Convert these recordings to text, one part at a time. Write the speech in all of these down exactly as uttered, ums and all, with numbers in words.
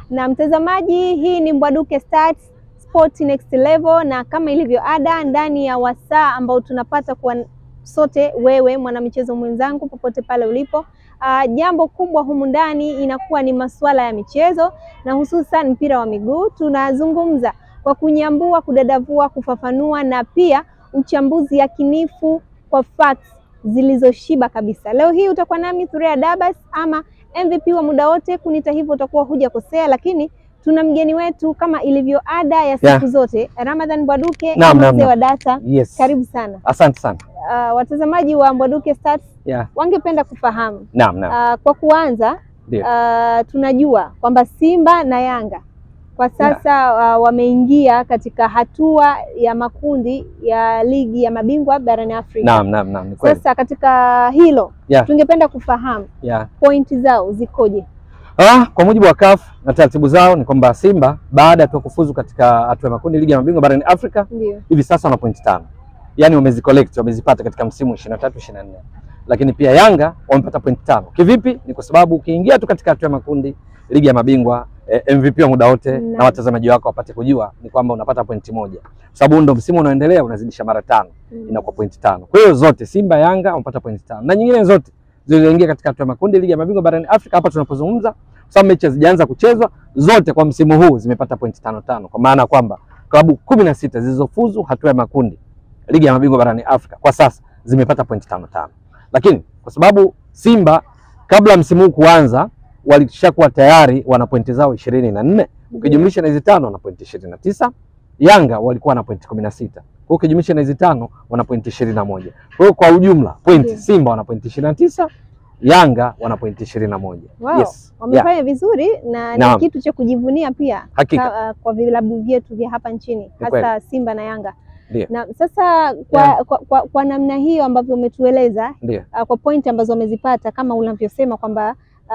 Na mtazamaji, hii ni Mbwaduke Stats Sport Next Level, na kama ilivyo ada ndani ya wasaa ambao tunapata kwa sote wewe mwanamichezo mwenzangu popote pale ulipo. Uh, jambo kubwa humu ndani inakuwa ni masuala ya michezo na hususan mpira wa miguu. Tunazungumza kwa kunyambua, kudadavua, kufafanua na pia uchambuzi yakinifu kwa facts zilizoshiba kabisa. Leo hii utakuwa nami Thurea Dabas ama M V P wa muda wote. Kunita hivyo utakuwa huja kosea, lakini tuna mgeni wetu kama ilivyo ada ya siku yeah. zote, Ramadhan Mbwaduke, mzee wa data. Yes. Karibu sana. Asante sana. Uh, watazamaji wa Mbwaduke Stats yeah. wangependa kufahamu. Naam, naam. Uh, kwa kuanza uh, tunajua kwamba Simba na Yanga kwa sasa yeah. uh, wameingia katika hatua ya makundi ya ligi ya mabingwa barani Afrika. Naam, naam, naam. Sasa katika hilo yeah. tungependa kufahamu yeah. pointi zao zikoje? Ah, kwa mujibu wa C A F na taratibu zao ni kwamba Simba baada ya kufuzu katika hatua ya makundi ligi ya mabingwa barani Afrika hivi sasa wana pointi tano. Yaani wamezicollect, wamezipata katika msimu ishirini na tatu ishirini na nne. Lakini pia Yanga wamepata pointi tano. Kivipi? Ni kwa sababu ukiingia tu katika hatua ya makundi ligi ya mabingwa eh, M V P wa muda wote na, na watazamaji wako wapate kujua ni kwamba unapata pointi moja. Kwa sababu ndio msimu unaoendelea unazidisha mara tano. Mm. Inakuwa pointi tano. Kwa hiyo zote Simba, Yanga wamepata pointi tano. Na nyingine zote zilizoingia katika hatua ya makundi ligi ya mabingwa barani Afrika hapa tunapozungumza, sababu mechi hazijaanza kuchezwa, zote kwa msimu huu zimepata pointi tano tano, kwa maana kwamba klabu kumi na sita zilizofuzu hatua ya makundi ligi ya mabingwa barani Afrika kwa sasa zimepata pointi tano tano. Lakini kwa sababu Simba kabla msimu huu kuanza walishakuwa tayari wana pointi zao ishirini na nne, ukijumlisha na hizo tano wana pointi ishirini na tisa. Yanga walikuwa na pointi kumi na sita. Kwa hiyo ukijumlisha na hizo tano wana pointi ishirini na moja. Kwa hiyo kwa ujumla pointi yeah. Simba wana pointi ishirini na tisa, Yanga wana pointi ishirini na moja. Wow. Yes. Wamefanya yeah. vizuri na ni kitu cha kujivunia pia ka, uh, kwa vilabu vyetu vya hapa nchini hasa Simba na Yanga. Ndiyo. Na sasa kwa, yeah. kwa, kwa, kwa namna hiyo ambavyo umetueleza uh, kwa pointi ambazo wamezipata kama unavyosema kwamba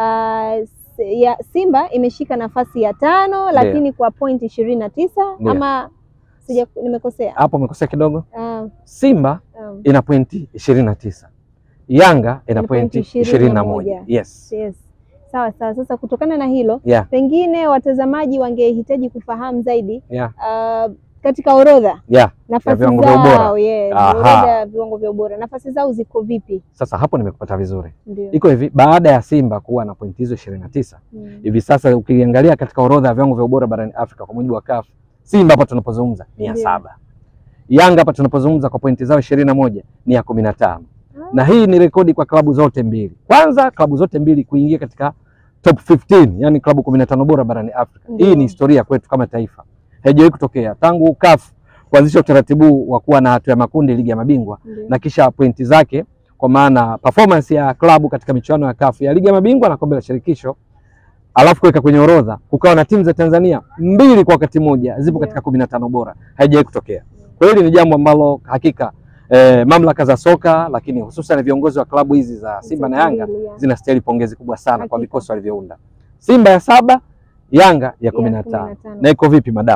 uh, ya Simba imeshika nafasi ya tano lakini Ndiyo. kwa pointi ishirini na tisa ama sija nimekosea? Hapo umekosea kidogo. Uh, Simba um, ina pointi ishirini na tisa. Yanga ina pointi ishirini na moja. Yes. Yes. Sawa sawa. Sasa kutokana na hilo yeah. pengine watazamaji wangehitaji kufahamu zaidi yeah. uh, katika orodha yeah. nafasi viwango zao, vya ubora. Yeah, orodha viwango vya ubora. Nafasi zao ziko vipi? Sasa hapo nimekupata vizuri. Ndiyo. Iko hivi, baada ya Simba kuwa na pointi hizo ishirini na tisa, mm. hivi sasa ukiangalia katika orodha ya viwango vya ubora barani Afrika kwa mujibu wa C A F, Simba hapa tunapozungumza ni ya saba. Yanga hapa tunapozungumza kwa pointi zao ishirini na moja ni ya kumi na tano. Na hii ni rekodi kwa klabu zote mbili. Kwanza klabu zote mbili kuingia katika top kumi na tano, yani klabu kumi na tano bora barani Afrika. Ndiyo. Hii ni historia kwetu kama taifa. Haijawahi kutokea tangu C A F kuanzisha utaratibu wa kuwa na hatua ya makundi ligi ya mabingwa. Ndiyo. Na kisha pointi zake kwa maana performance ya klabu katika michuano ya C A F ya ligi ya mabingwa na kombe la shirikisho, alafu kuweka kwenye orodha kukawa na timu za Tanzania mbili kwa wakati mmoja zipo katika kumi na tano bora. Haijawahi kutokea. Kwa hiyo ni jambo ambalo hakika Eh, mamlaka za soka lakini hususan viongozi wa klabu hizi za Simba na Yanga zinastahili pongezi kubwa sana Hakika. kwa vikosi walivyounda. Simba ya saba, Yanga ya kumi na tano. Na iko vipi madam?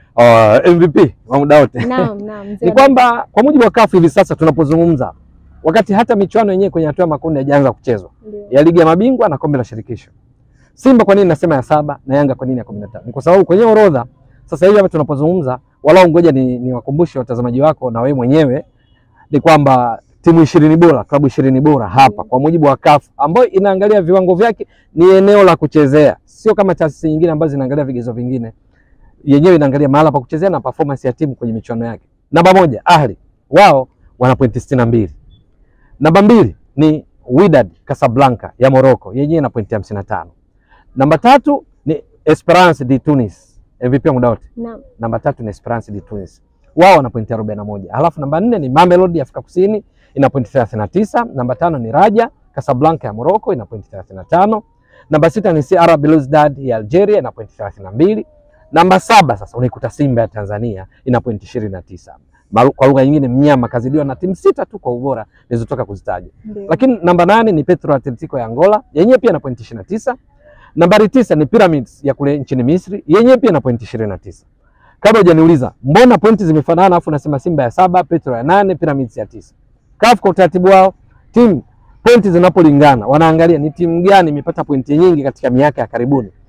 Uh, M V P wa muda wote. Naam, naam. Ni kwamba kwa mujibu wa C A F hivi sasa tunapozungumza, wakati hata michuano yenyewe kwenye hatua ya makundi haijaanza kuchezwa ya ligi ya mabingwa na kombe la shirikisho, Simba kwa nini nasema ya saba na Yanga kwa nini ya kumi na tano? Ni kwa sababu kwenye orodha sasa hivi hapa tunapozungumza, walau ngoja ni, ni wakumbushe watazamaji wako na wewe mwenyewe ni kwamba timu ishirini bora, klabu ishirini bora hapa kwa mujibu wa C A F ambayo inaangalia viwango vyake ni eneo la kuchezea. Sio kama taasisi nyingine ambazo zinaangalia vigezo vingine. Yenyewe inaangalia mahala pa kuchezea na performance ya timu kwenye michuano yake. Namba moja, Ahli. Wao wana pointi sitini na mbili. Namba mbili ni Wydad Casablanca ya Morocco. Yenyewe ina pointi hamsini na tano. Namba tatu ni Esperance de Tunis. M V P muda wote. Naam. Namba tatu ni Esperance de Tunis. Wao wana pointi arobaini na moja. Halafu namba nne ni Mamelodi ya Afrika Kusini ina pointi thelathini na tisa. Namba tano ni Raja Casablanca ya Morocco ina pointi thelathini na tano. Namba sita ni C R Belouizdad ya Algeria ina pointi thelathini na mbili. Namba saba sasa unaikuta Simba ya Tanzania ina pointi ishirini na tisa. Kwa lugha nyingine mnyama kazidiwa na timu sita tu kwa ubora nilizotoka kuzitaja. Lakini namba nane ni Petro Atletico ya Angola, yenyewe pia na pointi ishirini na tisa. Nambari tisa ni Pyramids ya kule nchini Misri, yenyewe pia na pointi ishirini na tisa. Kabla hujaniuliza mbona pointi zimefanana afu nasema Simba ya saba, Petro ya nane, Pyramids ya tisa. C A F kwa utaratibu wao timu pointi zinapolingana wanaangalia ni timu gani imepata pointi nyingi katika miaka ya karibuni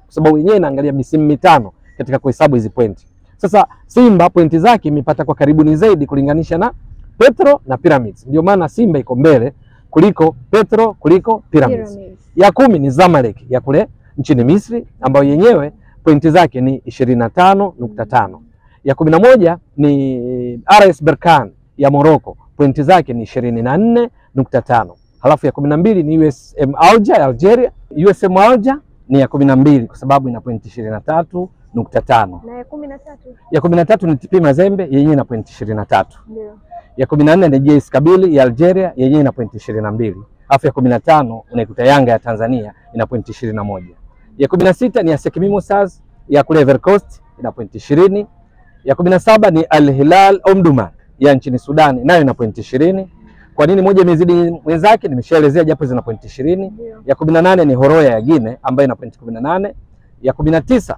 kwa sababu yenyewe inaangalia misimu mitano katika kuhesabu hizi pointi. Sasa Simba pointi zake imepata kwa karibuni zaidi kulinganisha na Petro na Pyramids. Ndio maana Simba iko mbele kuliko Petro kuliko Pyramids. Pyramids. Ya kumi ni Zamalek ya kule nchini Misri ambayo yenyewe pointi zake ni ishirini na tano nukta tano. Ya kumi na moja ni R S Berkane ya Morocco, pointi zake ni ishirini na nne nukta tano. Halafu ya kumi na mbili ni U S M Alger ya Algeria. U S M Alger ni ya kumi na mbili kwa sababu ina pointi ishirini na tatu nukta tano. Na ya kumi na tatu? Ya kumi na tatu ni T P Mazembe yenyewe ina pointi ishirini na tatu. Ndio. Ya kumi na nne ni J S Kabylie ya Algeria yenyewe ina pointi ishirini na mbili. Alafu ya kumi na tano unaikuta Yanga ya Tanzania ina pointi ishirini na moja. Ya kumi na sita ni ASEC Mimosas ya kule Ivory Coast ina pointi ishirini. Ya kumi na saba ni Al Hilal Omdurman ya nchini Sudan nayo ina pointi ishirini. Kwa nini moja imezidi mwenzake nimeshaelezea japo zina pointi ishirini. Ya kumi na nane ni Horoya ya Guinea ambayo ina pointi kumi na nane. Ya kumi na tisa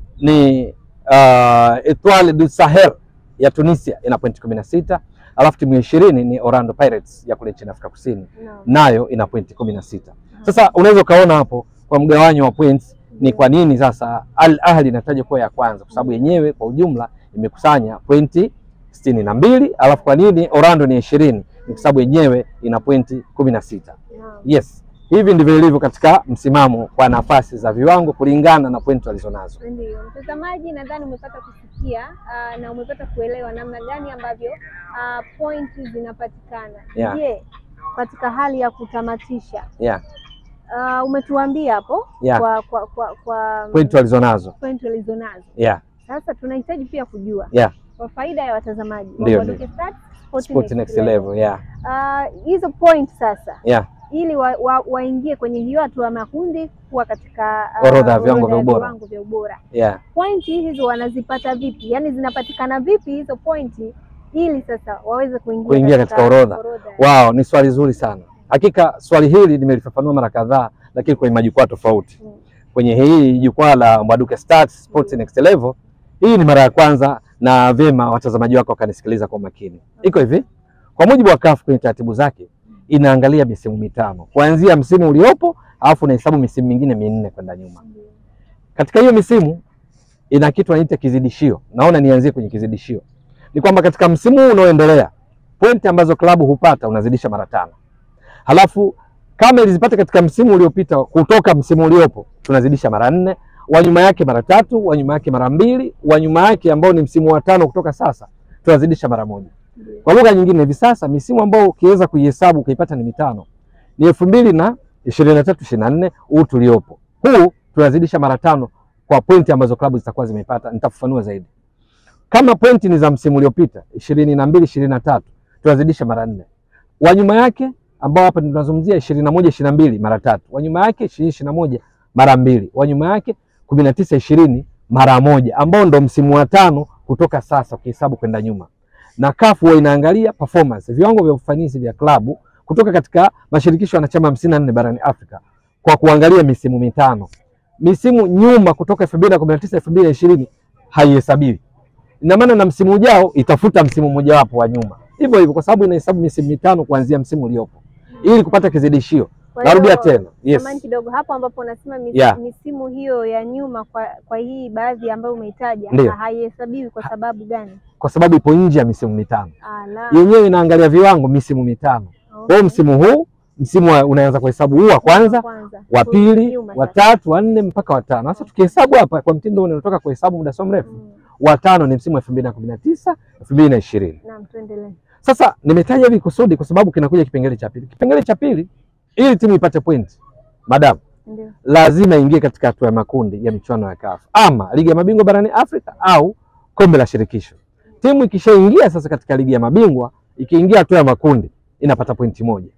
ni uh, Etoile du Sahel ya Tunisia ina pointi kumi na sita. Alafu timu ya ishirini ni Orlando Pirates ya kule nchini Afrika Kusini no. nayo ina pointi kumi na sita. Sasa unaweza ukaona hapo kwa mgawanyo wa points ni kwa nini sasa Al Ahly inataja kuwa ya kwanza, kwa sababu yenyewe kwa ujumla imekusanya pointi sitini na mbili. Alafu kwa nini Orlando ni ishirini? Ni kwa sababu yenyewe ina pointi kumi na sita. Yes, hivi ndivyo ilivyo katika msimamo kwa nafasi za viwango kulingana na pointi walizonazo. Ndio mtazamaji, nadhani umepata kusikia uh, na umepata kuelewa namna gani ambavyo uh, pointi zinapatikana. Je, yeah. yeah, katika hali ya kutamatisha yeah. Uh, umetuambia hapo yeah. kwa kwa kwa, kwa pointi walizonazo. Pointi walizonazo. Yeah. Sasa tunahitaji pia kujua yeah. kwa faida ya watazamaji wa Sport Next Level, yeah. Uh, hizo point sasa. Yeah. Ili waingie wa, wa kwenye hiyo hatua ya makundi kuwa katika uh, orodha ya viwango vya ubora. Vya ubora. Yeah. Pointi hizo wanazipata vipi? Yaani zinapatikana vipi hizo pointi ili sasa waweze kuingia kuingia katika, katika orodha? Wow, ni swali zuri sana. Hakika swali hili nimelifafanua mara kadhaa lakini kwenye majukwaa tofauti. Hmm. Kwenye hii jukwaa la Mbwaduke Stats Sports hmm. Next Level, hii ni mara ya kwanza na vyema watazamaji wako wakanisikiliza kwa makini. Hmm. Iko hivi, kwa mujibu wa C A F kwenye taratibu zake inaangalia misimu mitano kuanzia msimu uliopo, alafu nahesabu misimu mingine minne kwenda nyuma. Katika hiyo misimu ina kitu anaita kizidishio. Naona nianzie kwenye kizidishio. Ni kwamba katika msimu unaoendelea pointi ambazo klabu hupata unazidisha mara tano. Halafu kama ilizipata katika msimu uliopita kutoka msimu uliopo tunazidisha mara nne, wa nyuma yake mara tatu, wa nyuma yake mara mbili, wa nyuma yake ambao ni msimu wa tano kutoka sasa tunazidisha mara moja. Kwa lugha nyingine hivi sasa misimu ambao ukiweza kuihesabu ukaipata ni mitano. Ni elfu mbili na ishirini na tatu ishirini na nne huu tuliopo. Huu tunazidisha mara tano kwa pointi ambazo klabu zitakuwa zimeipata. Nitafafanua zaidi. Kama pointi ni za msimu uliopita ishirini na mbili ishirini na tatu tunazidisha mara nne. Wa nyuma yake ambao hapa tunazungumzia ishirini na moja ishirini na mbili mara tatu. Wa nyuma yake ishirini ishirini na moja mara mbili. Wa nyuma yake kumi na tisa ishirini mara moja ambao ndo msimu wa tano kutoka sasa ukihesabu kwenda nyuma. Na C A F huwa inaangalia performance, viwango vya ufanisi vya klabu kutoka katika mashirikisho wanachama hamsini na nne barani Afrika kwa kuangalia misimu mitano. Misimu nyuma kutoka elfu mbili na kumi na tisa elfu mbili na ishirini haihesabiwi. Ina maana na msimu ujao itafuta msimu mmoja wapo wa nyuma. Hivyo hivyo kwa sababu inahesabu misimu mitano kuanzia msimu uliopo ili kupata kizidishio. Narudia tena. Yes. Samahani kidogo hapo ambapo unasema misimu, yeah. misimu hiyo ya nyuma kwa kwa hii baadhi ambayo umeitaja haihesabiwi kwa sababu gani? Kwa sababu ipo nje ya misimu mitano. Ah, yenyewe inaangalia viwango misimu mitano. Okay. Kwa msimu huu, msimu unaanza kuhesabu huu wa kwanza, kwanza, wa pili, wa tatu, wa nne mpaka wa tano. Sasa tukihesabu hapa kwa mtindo huu unatoka kuhesabu muda so mrefu. Mm. Wa tano ni msimu wa elfu mbili na kumi na tisa elfu mbili na ishirini. Naam, tuendelee. Sasa nimetaja hivi kusudi kwa sababu kinakuja kipengele cha pili. Kipengele cha pili ili timu ipate point, madam, ndio lazima ingie katika hatua ya makundi ya michuano ya C A F ama ligi ya mabingwa barani Afrika au kombe la shirikisho. Timu ikishaingia sasa katika ligi ya mabingwa, ikiingia hatua ya makundi inapata pointi moja.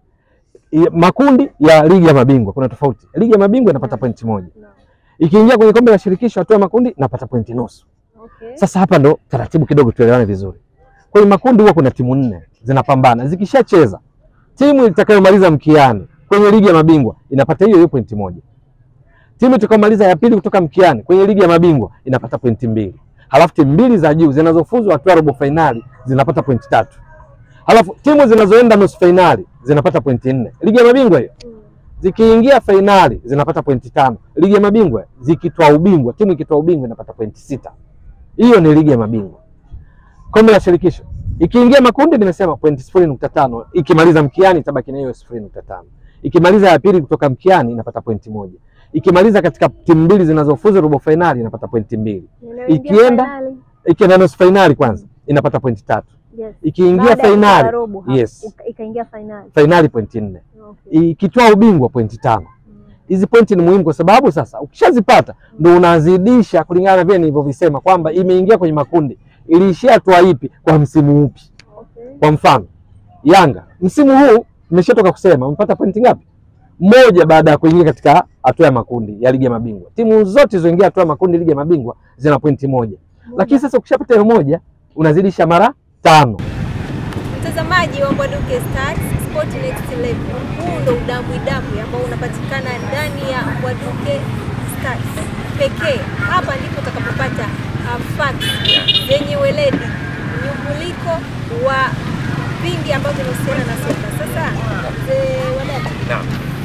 Makundi ya ligi ya mabingwa kuna tofauti. Ligi ya mabingwa inapata pointi moja. Ikiingia kwenye kombe la shirikisho hatua ya makundi inapata pointi nusu. Okay. Sasa hapa ndo taratibu kidogo tuelewane vizuri. Kwenye makundi huwa kuna timu nne zinapambana. Zikishacheza timu itakayomaliza mkiani kwenye ligi ya mabingwa inapata hiyo hiyo pointi moja. Timu itakayomaliza ya pili kutoka mkiani kwenye ligi ya mabingwa inapata pointi mbili. Halafu timu mbili za juu zinazofuzu hatua robo finali zinapata pointi tatu. Halafu timu zinazoenda nusu finali zinapata pointi nne. Ligi ya mabingwa hiyo. Zikiingia fainali zinapata pointi tano. Ligi ya mabingwa zikitoa ubingwa, timu ikitoa ubingwa inapata pointi sita. Hiyo ni ligi ya mabingwa. Kombe la shirikisho ikiingia makundi nimesema pointi sifuri nukta tano, ikimaliza mkiani itabaki na hiyo sifuri nukta tano. Ikimaliza ya pili kutoka mkiani inapata pointi moja. Ikimaliza katika timu mbili zinazofuzu robo finali inapata pointi mbili. Ikienda ikienda nusu finali kwanza inapata pointi tatu. Yes. Ikiingia finali yes, ikaingia finali finali pointi nne. Okay. Ikitoa ubingwa pointi tano. Hizi pointi ni muhimu kwa sababu sasa ukishazipata ndio unazidisha kulingana na vile nilivyovisema kwamba imeingia kwenye makundi, iliishia hatua ipi kwa msimu upi. Okay. Kwa mfano Yanga msimu huu nimeshatoka kusema umepata pointi ngapi? Moja baada ya kuingia katika hatua ya makundi ya ligi ya mabingwa. Timu zote zilizoingia hatua ya makundi ligi ya mabingwa zina pointi moja. Moja. Lakini sasa ukishapata hiyo moja unazidisha mara tano. Mtazamaji wa Mbwaduke Stats Sport Next Level, huu ndo udambwi dambwi ambao unapatikana ndani ya Mbwaduke Stats pekee. Hapa ndipo utakapopata uh, facts zenye weledi, nyumbuliko wa vingi ambavyo vinahusiana na soka. Sasa wadada, naam,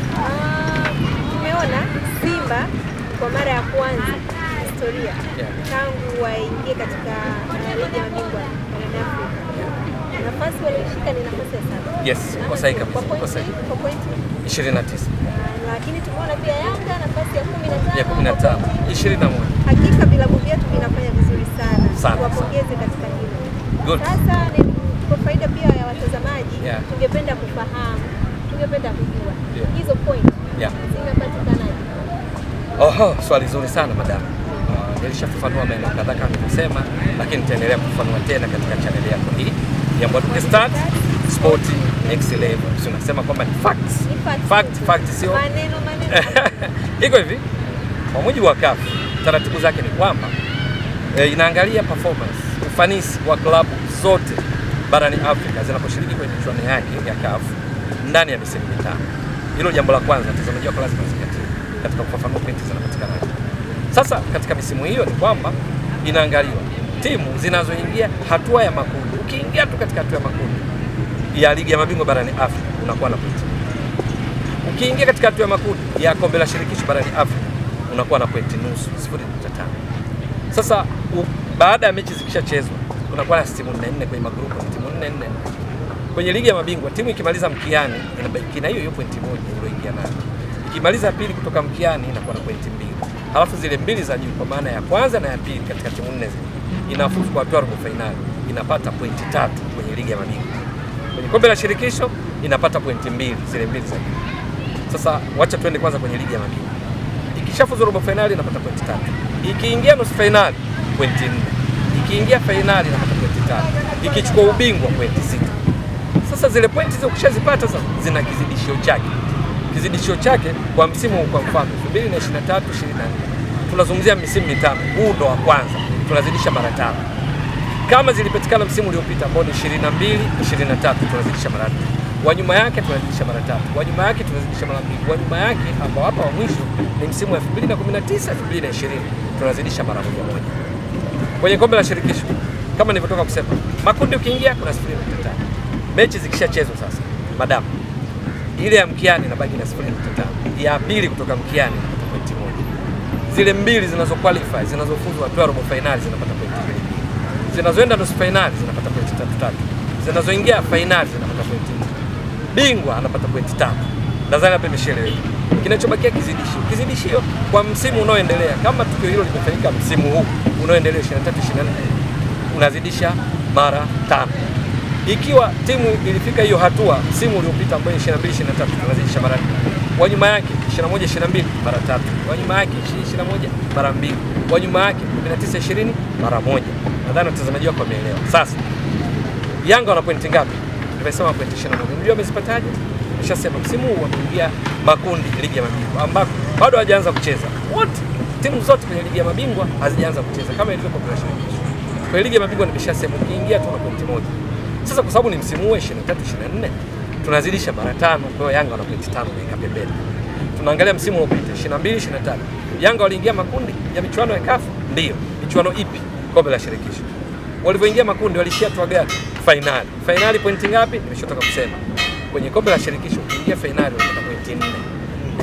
uh, tumeona Simba kwa mara ya kwanza historia tangu waingie katika uh, ligi ya mabingwa barani Afrika. Nafasi walioshika ni nafasi ya saba. Yes, kwa sahihi kabisa. Kwa sahihi. Kwa pointi ishirini na tisa. Lakini tumeona pia Yanga nafasi ya kumi na tano. Ya kumi na tano, ishirini na moja. Hakika vilabu vyetu vinafanya vizuri sana. Sana. Tuwapongeze katika hilo. Good. Sasa ni kwa faida pia ya watazamaji, yeah, tungependa kufahamu, tungependa kujua yeah, hizo point yeah, zinapatikanaje? Oho, swali zuri sana madam. Uh, nilishafafanua maeneo kadhaa kama nilivyosema, lakini nitaendelea kufafanua tena katika channel yako hii ya Mbwaduke Stats Sport Next Level. Tunasema kwamba ni facts. Ni facts. Fact, fact sio maneno maneno. Iko hivi. Kwa mujibu wa C A F, taratibu zake ni kwamba e, inaangalia performance, ufanisi wa klabu zote barani Afrika zinaposhiriki kwenye michuano yake ya C A F ndani ya misimu mitano. Hilo jambo la kwanza mtazamaji wako lazima uzingatie katika kufafanua pointi zinapatikana. Sasa katika misimu hiyo ni kwamba inaangaliwa timu zinazoingia hatua ya makundi. Ukiingia tu katika hatua ya makundi ya ligi ya mabingwa barani Afrika unakuwa na pointi. Ukiingia katika hatua ya makundi ya kombe la shirikisho barani Afrika unakuwa na pointi nusu, sifuri nukta tano. Sasa u, baada ya mechi zikishachezwa unakuwa na timu nne nne kwenye magrupu, timu nne nne. Kwenye ligi ya mabingwa timu ikimaliza mkiani inabaki na hiyo hiyo pointi moja iliyoingia nayo. Ikimaliza pili kutoka mkiani inakuwa na pointi mbili. Halafu zile mbili za juu kwa maana ya kwanza na ya pili katika timu nne zile inafuzu kwa hatua robo finali, inapata pointi tatu kwenye ligi ya mabingwa. Kwenye kombe la shirikisho inapata pointi mbili, zile mbili za juu. Sasa wacha tuende kwanza kwenye ligi ya mabingwa. Ikishafuzu robo finali inapata pointi tatu. Ikiingia nusu finali pointi nne. Ikiingia finali inapata pointi tatu. Ikichukua ubingwa pointi sita. Sasa zile pointi hizo ukishazipata sasa zina kizidishio chake. Kizidishio chake kwa msimu kwa mfano elfu mbili na ishirini na tatu ishirini na nne. Tunazungumzia misimu mitano. Huu ndo wa kwanza. Tunazidisha mara tano. Kama zilipatikana msimu uliopita ambao ni ishirini na mbili ishirini na tatu tunazidisha mara tano. Wa nyuma yake tunazidisha mara tatu. Wa nyuma yake tunazidisha mara mbili. Wa nyuma yake ambao hapa wa mwisho ni msimu wa elfu mbili na kumi na tisa elfu mbili na ishirini tunazidisha mara moja moja. Kwenye kombe la shirikisho kama nilivyotoka kusema, makundi ukiingia kuna sifuri nukta tano. Mechi zikishachezwa sasa, madam, ile ya mkiani inabaki na sifuri nukta tano. Ya pili kutoka mkiani inapata pointi moja. Zile mbili zinazo qualify, zinazofuzu hatua robo finali zinapata pointi mbili. Zinazoenda nusu finali zinapata pointi tatu tatu. Zinazoingia finali zinapata pointi nne. Bingwa anapata pointi tatu. Nadhani hapa imeshaeleweka. Kinachobakia kizidishio. Kizidishio kwa msimu unaoendelea. Kama tukio hilo limefanyika msimu huu unaoendelea ishirini na tatu ishirini na nne, unazidisha mara tano. Ikiwa timu ilifika hiyo hatua msimu uliopita ambao ishirini na mbili ishirini na tatu tunazidisha mara nne. Wa nyuma yake ishirini na moja ishirini na mbili mara tatu. Wa nyuma yake ishirini na moja mara mbili. Wa nyuma yake kumi na tisa ishirini mara moja. Nadhani watazamaji wako wameelewa. Sasa Yanga wana pointi ngapi? Nimesema pointi ishirini na moja. Unajua wamezipataje? Nimeshasema msimu huu wameingia makundi ligi ya mabingwa ambako bado hawajaanza kucheza. Wote timu zote kwenye ligi ya mabingwa hazijaanza kucheza kama ilivyo kwa shirikisho. Kwa ligi ya mabingwa nimeshasema ukiingia tu na pointi moja. Sasa kwa sababu ni msimu huu ishirini na tatu ishirini na nne tunazidisha mara tano, kwa hiyo Yanga wana pointi tano na pembeni. Tunaangalia msimu uliopita ishirini na mbili ishirini na tatu. Yanga waliingia makundi ya michuano ya C A F, ndio. Michuano ipi? Kombe la shirikisho. Walivyoingia makundi walishia hatua gani? Finali. Finali pointi ngapi? Nimeshotoka kusema. Kwenye kombe la shirikisho ukiingia finali unapata pointi nne.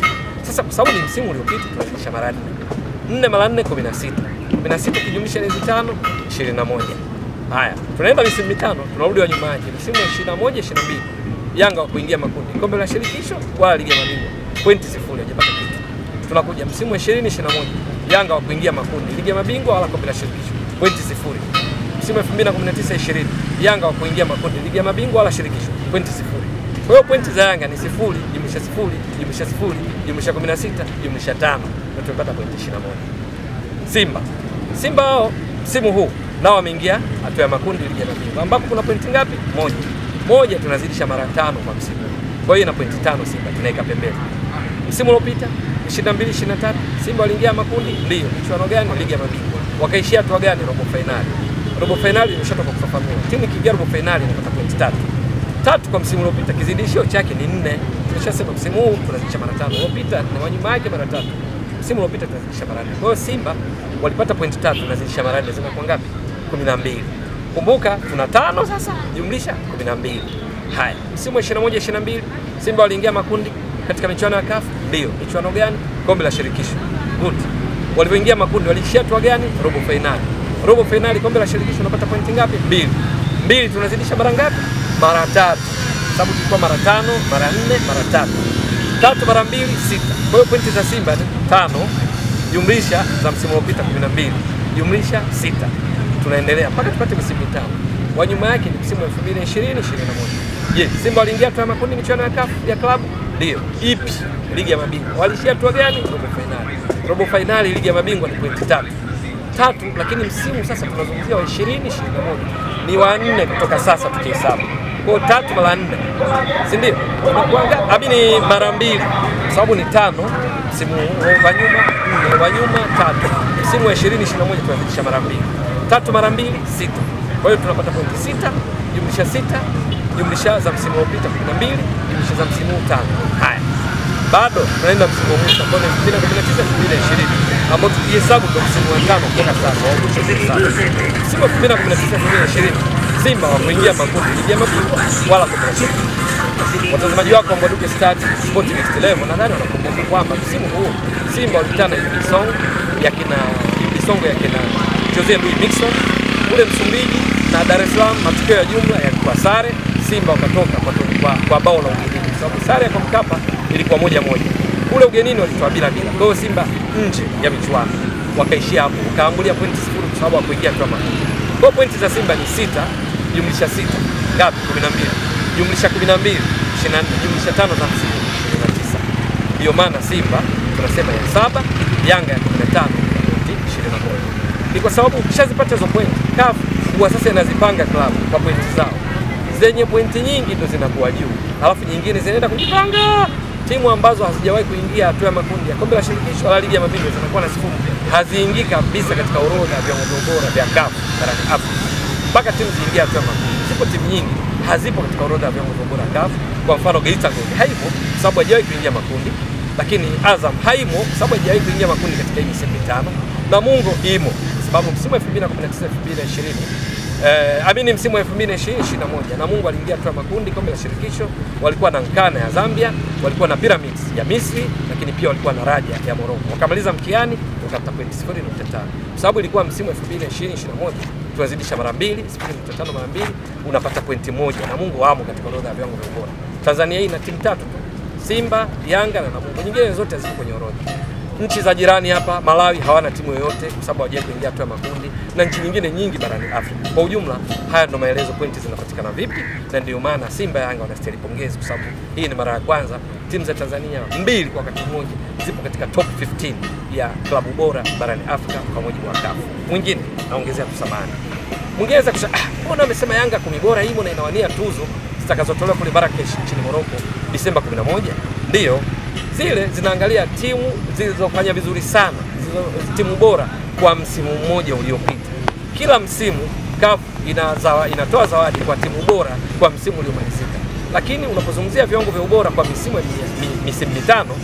Sasa kwa sababu ni msimu uliopita tunazidisha mara nne. nne mara nne kumi na sita. kumi na sita kijumlisha hizi tano ishirini na moja. Haya, tunaenda misimu mitano, tunarudi wa nyuma yake. Msimu wa ishirini na moja ishirini na mbili. Yanga wa kuingia makundi. Kombe la shirikisho wala ligi ya mabingwa. Pointi sifuri hajapata kitu. Tunakuja msimu wa ishirini ishirini na moja. Yanga wa kuingia makundi. Ligi ya mabingwa wala kombe la shirikisho. Pointi sifuri. Msimu wa elfu mbili na kumi na tisa ishirini. Yanga wa kuingia makundi. Ligi ya mabingwa wala shirikisho. Pointi sifuri. Kwa hiyo pointi za Yanga ni sifuri, jumlisha sifuri, jumlisha sifuri, jumlisha kumi na sita, jumlisha tano. Na tumepata pointi ishirini na moja. Simba. Simba hao msimu huu nao wameingia hatua ya makundi ligi ya mabingwa. Ambapo kuna pointi ngapi? Moja. Moja tunazidisha mara tano kwa msimu. Kwa hiyo ina pointi tano Simba tunaweka pembeni. Msimu uliopita ishirini na mbili ishirini na tatu Simba waliingia makundi, ndio. Michuano gani? Ligi ya mabingwa. Wakaishia hatua gani? Robo finali. Robo finali imeshatoka kufafanua. Timu ikiingia robo finali inapata pointi tatu. Tatu kwa msimu uliopita, kizidishio chake ni nne. Tumeshasema msimu huu tunazidisha mara tano. Uliopita na wanyuma yake mara tatu. Msimu uliopita tunazidisha mara nne. Kwa hiyo Simba walipata pointi tatu, tunazidisha mara nne, zinakuwa ngapi? kumi na mbili. Kumbuka tuna tano sasa jumlisha kumi na mbili. Haya, msimu wa ishirini na moja ishirini na mbili Simba waliingia makundi katika michuano ya C A F. Ndio. Michuano gani? Kombe la shirikisho. Good. Walipoingia makundi walishia hatua gani? Robo finali. Robo finali kombe la shirikisho unapata pointi ngapi? Mbili. Mbili tunazidisha mara ngapi? Mara tatu. Sababu tulikuwa mara tano, mara nne, mara tatu. Tatu mara mbili, sita. Kwa hiyo pointi za Simba ni tano jumlisha za msimu uliopita kumi na mbili jumlisha sita. Tunaendelea mpaka tupate misimu mitano. Wa nyuma yake ni msimu wa elfu mbili na ishirini ishirini na moja. Je, Simba waliingia hatua ya makundi michuano ya C A F ya klabu? Ndio. Ipi? Ligi ya mabingwa. Walishia hatua gani? Robo finali. Robo finali ligi ya mabingwa ni pointi tatu. Tatu, lakini msimu sasa tunazungumzia wa ishirini ishirini na moja. Ni wa nne kutoka sasa tukihesabu. Kwa tatu mara nne. Si ndio? Tunakuanga abi ni mara mbili. Sababu ni tano msimu wa nyuma, nne wa nyuma tatu. Msimu wa ishirini ishirini na moja tunazidisha mara mbili. Tatu mara mbili sita. Kwa hiyo tunapata pointi sita, jumlisha sita, jumlisha za msimu uliopita kumi na mbili, jumlisha za msimu tano. Haya. Bado tunaenda msimu huu ambao ni elfu mbili na kumi na tisa elfu mbili na ishirini ambao tukihesabu kwa msimu wa tano kutoka sasa au mwisho sasa. Msimu wa elfu mbili na kumi na tisa elfu mbili na ishirini Simba wa kuingia makundi ligi ya mabingwa wala kombe la shirikisho. Watazamaji wako wa Mbwaduke Stats Sport Next Level nadhani wanakumbuka kwamba msimu huu Simba walikutana na Ibisong ya kina Ibisong ya kina Jose Luis Mixon kule Msumbiji na Dar es Salaam. Matokeo ya jumla yalikuwa sare. Simba wakatoka kwa, kwa, kwa bao la ugenini, sababu sare kwa Mkapa ilikuwa moja moja. Kule ugenini walitoa bila bila. Kwa hiyo Simba nje ya michuano wakaishia hapo, wakaambulia pointi sifuri kwa sababu hakuingia hatua makundi. Kwa pointi za Simba ni sita jumlisha sita ngapi? kumi na mbili jumlisha kumi na mbili ishirini na nne jumlisha tano za msimu ishirini na tisa. Ndio maana Simba tunasema ya saba, Yanga ya kumi na tano pointi ishirini na moja. Ni kwa sababu ukishazipata hizo pointi C A F huwa sasa inazipanga klabu kwa pointi zao. Zenye pointi nyingi ndio zinakuwa juu, alafu nyingine zinaenda kujipanga. Timu ambazo hazijawahi kuingia hatua ya makundi ya kombe la shirikisho wala ligi ya mabingwa zinakuwa na sifuri, haziingii kabisa katika orodha ya viwango bora vya C A F barani Afrika. Mpaka timu ziingia hatua ya makundi. Zipo timu nyingi hazipo katika orodha ya viwango bora C A F. Kwa mfano Geita Gold haipo kwa sababu hajawahi kuingia makundi, lakini Azam haimo kwa sababu hajawahi kuingia makundi katika hii misimu mitano. Namungo imo kwa sababu msimu wa elfu mbili na kumi na tisa elfu mbili na ishirini Eh, amini msimu wa elfu mbili na ishirini ishirini na moja Namungo aliingia hatua ya makundi kombe la shirikisho, walikuwa na Nkana ya Zambia, walikuwa na Pyramids ya Misri, lakini pia walikuwa na Raja ya Morocco. Wakamaliza mkiani wakapata pointi sifuri nukta tano. Kwa sababu ilikuwa msimu wa elfu mbili na ishirini ishirini na moja tunazidisha mara mbili, sifuri nukta tano mara mbili unapata pointi moja. Namungo wamo katika orodha ya viwango bora. Tanzania hii ina timu tatu tu. Simba, Yanga na Namungo. Nyingine zote haziko kwenye orodha. Nchi za jirani hapa Malawi hawana timu yoyote kwa sababu hawajawahi kuingia hatua ya makundi, na nchi nyingine nyingi barani Afrika. Kwa ujumla, haya ndio maelezo pointi zinapatikana vipi, na ndio maana Simba Yanga wanastahili pongezi kwa sababu hii ni mara ya kwanza timu za Tanzania mbili kwa wakati mmoja zipo katika top fifteen ya klabu bora barani Afrika kwa mujibu wa C A F. Mwingine naongezea tu samani. Mwingine anaweza kusema ah, mbona amesema Yanga kumi bora himo na inawania tuzo zitakazotolewa kule Marrakesh nchini Morocco Disemba kumi na moja? Ndio. Zile zinaangalia timu zilizofanya vizuri sana, zilizo timu bora kwa msimu mmoja uliopita. Kila msimu C A F inazawa, inatoa zawadi kwa timu bora kwa msimu uliomalizika. Lakini unapozungumzia viwango vya ubora kwa misimu mi, misimu mitano,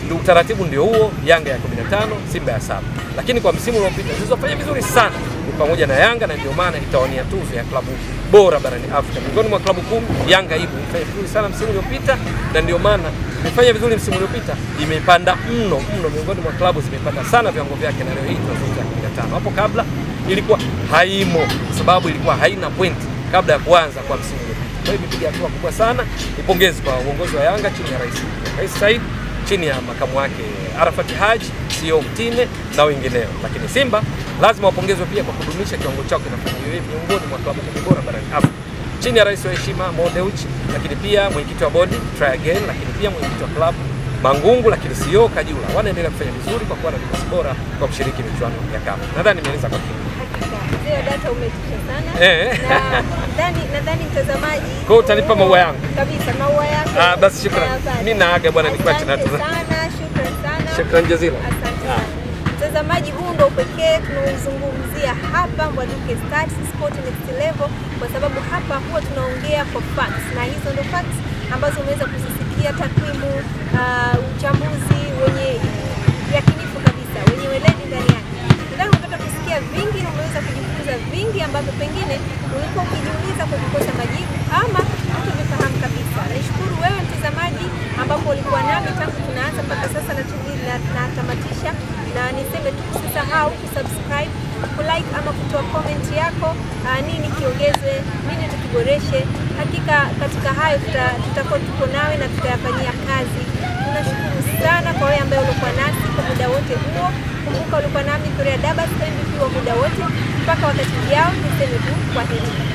ndio utaratibu ndio huo, Yanga ya kumi na tano, Simba ya saba. Lakini kwa msimu uliopita zilizofanya vizuri sana ni pamoja na Yanga, na ndio maana itawania tuzo ya klabu bora barani Afrika. Miongoni mwa klabu kumi, Yanga ipo imefanya vizuri sana msimu uliopita, na ndio maana imefanya vizuri msimu uliopita, imepanda mno mno, miongoni mwa klabu zimepanda sana viwango vyake, na leo hii tunazungumza kumi na tano. Hapo kabla ilikuwa haimo kwa sababu ilikuwa haina pointi kabla ya kuanza kwa msimu uliopita. Kwa hivyo imepiga hatua kubwa sana. Nipongeze kwa uongozi wa Yanga chini ya Rais Rais Said, chini ya makamu wake Arafat Haji, C E O Mtine na wengineo. Lakini Simba lazima wapongezwe pia kwa kudumisha kiwango chao kinafanya hivi miongoni mwa klabu bora barani Afrika, chini ya rais wa heshima Mo Dewji, lakini pia mwenyekiti wa bodi Try Again, lakini pia mwenyekiti wa club Mangungu, lakini C E O Kajula wanaendelea kufanya vizuri kwa kuwa na vikosi bora kwa kushiriki michuano ya CAF. Nadhani nimeeleza kwa kina. Zio data umetisha sana. Eh. Na nadhani nadhani mtazamaji kwa utanipa maua yangu. Kabisa maua yako. Ah, basi shukrani. Mimi naaga bwana, nikuache na tuza. Sana, shukrani sana. Shukrani jazila. Asante sana. Mtazamaji, huu ndio pekee tunaozungumzia hapa Mbwaduke Stats Sport Next Level, kwa sababu hapa huwa tunaongea kwa facts, na hizo ndio facts ambazo umeweza kuzisikia, takwimu, uh, uchambuzi wenye yakinifu kabisa, wenye weledi ndani yake. Nadhani umepata kusikia vingi na umeweza kujifunza vingi ambavyo pengine ulikuwa ukijiuliza kwa kukosa majibu ama hukuvifahamu kabisa. Nashukuru wewe mtazamaji ambapo ulikuwa nami tangu tunaanza mpaka sasa na natamatisha, na niseme tu usisahau kusubscribe, kulike ama kutoa comment yako, uh, nini kiongezwe, nini tukiboreshe. Hakika katika hayo tutakuwa tuko nawe na tutayafanyia kazi. Tunashukuru sana kwa wewe ambaye ulikuwa nasi kwa muda wote huo. Kumbuka ulikuwa nami Kuria Dabas, M V P wa muda wote. Mpaka wakati ujao, niseme tu kwaheri.